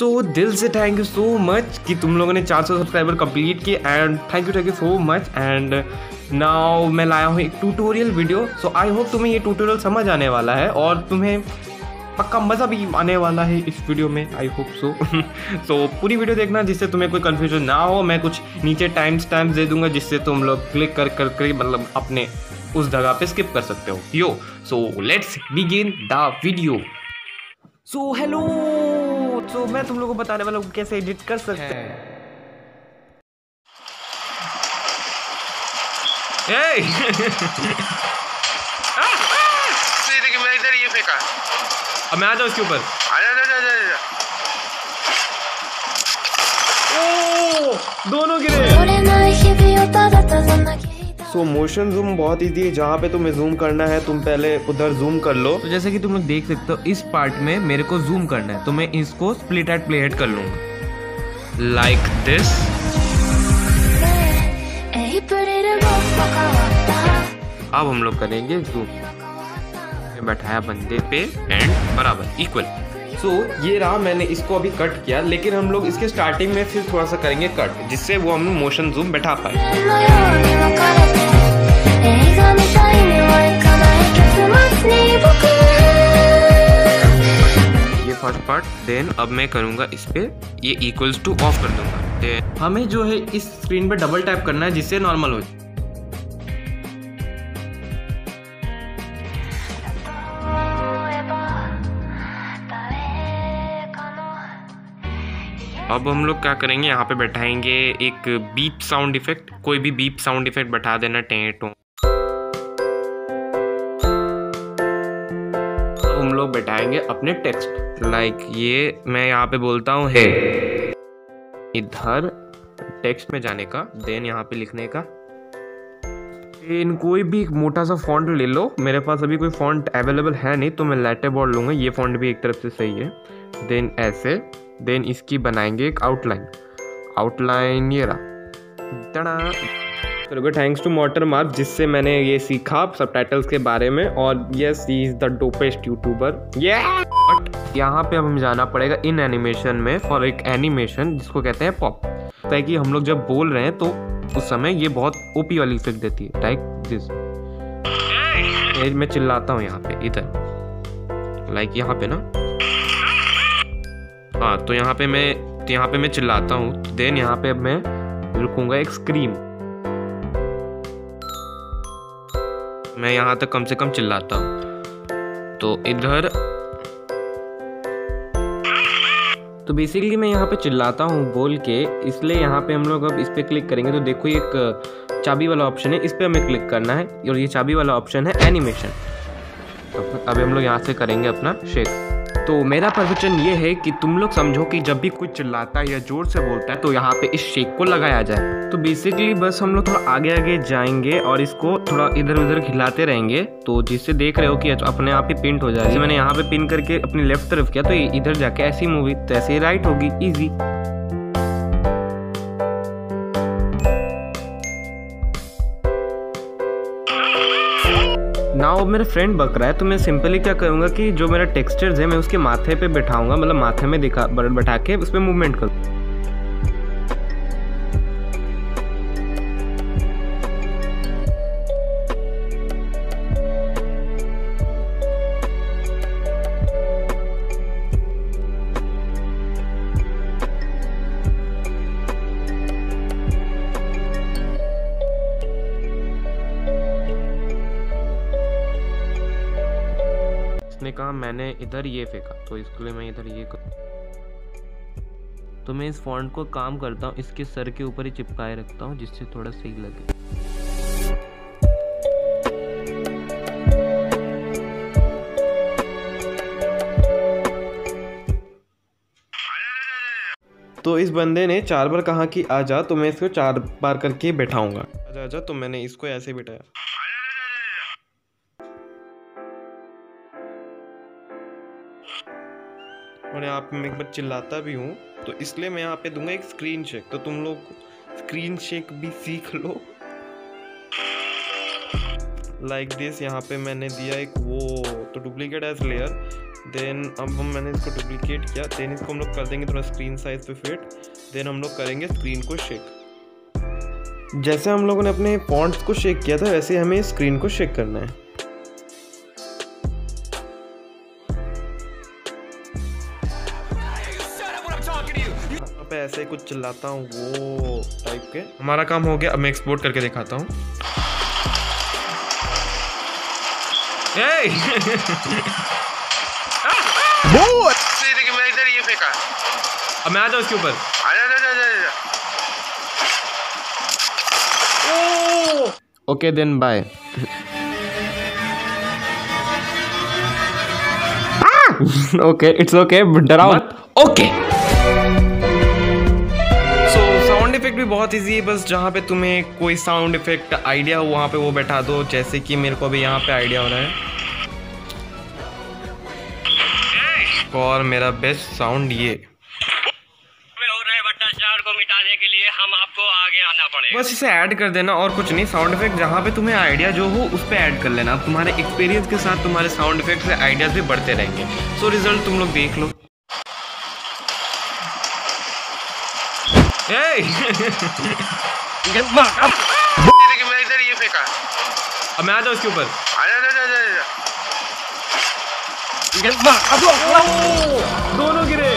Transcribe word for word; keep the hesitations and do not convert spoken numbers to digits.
सो दिल से thank you so much कि तुम लोगों ने चार सौ सब्सक्राइबर कंप्लीट किए and thank you thank you so much. And now मैं लाया हूँ एक tutorial video. So I hope तुम्हें ये ट्यूटोरियल समझ आने वाला है और तुम्हें पक्का मज़ा भी आने वाला है इस वीडियो में, आई होप सो। सो पूरी वीडियो देखना जिससे तुम्हें कोई कन्फ्यूजन ना हो। मैं कुछ नीचे टाइम स्टैम्प्स दे दूंगा जिससे तुम लोग क्लिक कर कर कर मतलब अपने उस जगह पे स्किप कर सकते हो। Yo so let's begin the video. So hello, तो मैं तुम लोगों को बताने वाला हूँ कैसे एडिट कर सकते हैं। मैं इधर ये फेंका, अब मैं आ जाऊँ इसके ऊपर। आजा आजा आजा आजा। ओ, दोनों गिरे। सो मोशन जूम बहुत इजी है। जहाँ पे तुम्हें जूम करना है तुम पहले उधर जूम कर लो। तो जैसे कि तुम लोग देख सकते हो इस पार्ट में मेरे को जूम करना है, तो मैं इसको स्प्लिट एट प्ले हेड कर लूंगा लाइक दिस। अब हम लोग करेंगे जूम, बैठाया बंदे पे एंड बराबर इक्वल। सो so, ये रहा, मैंने इसको अभी कट किया, लेकिन हम लोग इसके स्टार्टिंग में फिर थोड़ा सा करेंगे कट जिससे वो हम मोशन जूम बैठा पाए। ये फर्स्ट पार्ट। देन अब मैं करूंगा इस पे ये इक्वल्स टू ऑफ कर दूंगा। देन हमें जो है इस स्क्रीन पे डबल टैप करना है जिससे नॉर्मल हो जाए। अब हम लोग क्या करेंगे, यहाँ पे बैठाएंगे एक बीप साउंड इफेक्ट। कोई भी बीप साउंड इफेक्ट बैठा देना, टेंटो। तो हम लोग बैठाएंगे अपने टेक्स्ट लाइक ये मैं यहाँ पे बोलता हूँ है, इधर टेक्स्ट में जाने का, देन यहाँ पे लिखने का। इन कोई भी मोटा सा फॉन्ट ले लो। मेरे पास अभी कोई फॉन्ट अवेलेबल है नहीं तो मैं लेटर बोर्ड लूँगा। ये फॉन्ट भी एक तरफ से सही है। देन ऐसे, देन इसकी बनाएंगे एक आउटलाइन। आउटलाइन ये रहा। करोगे थैंक्स टू वाटर मार्क जिससे मैंने ये सीखा सबटाइटल्स के बारे में। और yes he is the dopest YouTuber. But यहाँ पे अब हमें जाना पड़ेगा इन एनिमेशन में फॉर एक एनिमेशन जिसको कहते हैं पॉप, ताकि हम लोग जब बोल रहे हैं तो उस समय ये बहुत ओपी वाली इफेक्ट देती है लाइक दिस। मैं चिल्लाता हूँ यहाँ पे इधर लाइक यहाँ पे ना, हाँ तो यहाँ पे मैं तो यहाँ पे मैं चिल्लाता हूँ। देन यहाँ पे अब मैं रुकूंगा एक स्क्रीम। मैं यहाँ तक कम से कम चिल्लाता हूँ तो इधर। तो बेसिकली मैं यहाँ पे चिल्लाता हूँ बोल के, इसलिए यहाँ पे हम लोग अब इस पे क्लिक करेंगे तो देखो एक चाबी वाला ऑप्शन है, इस पे हमें क्लिक करना है और ये चाबी वाला ऑप्शन है एनिमेशन। तो अभी हम लोग यहाँ से करेंगे अपना शेक। तो मेरा प्रवचन ये है कि तुम लोग समझो कि जब भी कोई चिल्लाता है या जोर से बोलता है तो यहाँ पे इस शेक को लगाया जाए। तो बेसिकली बस हम लोग थोड़ा आगे आगे जाएंगे और इसको थोड़ा इधर उधर खिलाते रहेंगे, तो जिससे देख रहे हो कि अपने आप ही पिंट हो जाए। मैंने यहाँ पे पिन करके अपनी लेफ्ट तरफ किया तो ये इधर जाके ऐसी मूवी तो ऐसे ही राइट होगी, ईजी। नाउ अब मेरा फ्रेंड बक रहा है तो मैं सिंपली क्या करूँगा कि जो मेरा टेक्सचर्स है मैं उसके माथे पे बैठाऊंगा, मतलब माथे में दिखा बैठा के उस पर मूवमेंट करूँ। ने कहा मैंने इधर ये फेंका तो इसके लिए मैं इधर ये कर। तो मैं इस फॉन्ट को काम करता हूँ इसके सर के ऊपर ही चिपकाए रखता हूँ जिससे थोड़ा सही लगे। तो इस बंदे ने चार बार कहा कि आजा, तो मैं इसको चार बार करके बैठाऊंगा। आजा आजा, तो मैंने इसको ऐसे बैठाया। और यहाँ पे मैं एक बार चिल्लाता भी हूँ तो इसलिए मैं यहाँ पे दूंगा एक स्क्रीन शेक। तो तुम लोग स्क्रीन शेक भी सीख लो लाइक दिस। यहाँ पे मैंने दिया एक वो तो डुप्लीकेट एज लेयर, देन अब हम मैंने इसको डुप्लीकेट किया, देन इसको हम लोग कर देंगे थोड़ा स्क्रीन साइज पे फिट। देन हम लोग करेंगे स्क्रीन को शेक। जैसे हम लोगों ने अपने फॉन्ट्स को शेक किया था वैसे हमें स्क्रीन को शेक करना है। यहाँ पे ऐसे कुछ चिल्लाता हूँ वो टाइप के। हमारा काम हो गया, अब मैं एक्सपोर्ट करके दिखाता हूँ। देखिए मैं इधर ये फेंका। अब मैं आ जाऊँ इसके ऊपर। आजा आजा आजा आजा। Okay then bye. Okay it's okay, डराओ मत। ओके सो साउंड इफेक्ट भी बहुत इजी है, बस जहाँ पे तुम्हें कोई साउंड इफेक्ट आइडिया हो वहाँ पे वो बैठा दो। जैसे कि मेरे को अभी यहाँ पे आइडिया हो रहा है और मेरा बेस्ट साउंड ये हो रहा है। भ्रष्टाचार को मिटाने के लिए हम आपको आगे आना पड़ेगा। बस इसे ऐड कर देना और कुछ नहीं। साउंड इफेक्ट जहाँ पे तुम्हें आइडिया जो हो उस पे ऐड कर लेना। अब तुम्हारे एक्सपीरियंस के साथ तुम्हारे साउंड इफेक्ट से आइडियाज भी बढ़ते रहेंगे। सो रिजल्ट तुम लोग देख लो। देखिए मैं इधर ये फेंका। अब मैं आ जाऊँ इसके ऊपर। आजा आजा आजा आजा। दोनों गिरे।